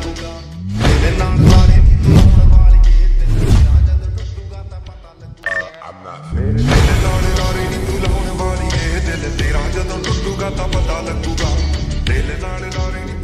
ਲੱਗੂਗਾ। ਤੇਰੇ ਨਾਲ ਲਾਰੇ ਨੀ ਤੂੰ ਲਾਉਣ ਵਾਲੀਏ, ਦਿਲ ਤੇਰਾ ਜਦੋਂ ਟੁੱਟੂਗਾ ਤਾਂ ਪਤਾ ਲੱਗੂਗਾ। ਤੇਰੇ ਨਾਲ ਲਾਰੇ ਨੀ ਤੂੰ ਲਾਉਣ ਵਾਲੀਏ, ਦਿਲ ਤੇਰਾ ਜਦੋਂ ਟੁੱਟੂਗਾ ਤਾਂ ਪਤਾ ਲੱਗੂਗਾ। ਦਿਲ ਨਾਲ ਲਾਰੇ ਨੀ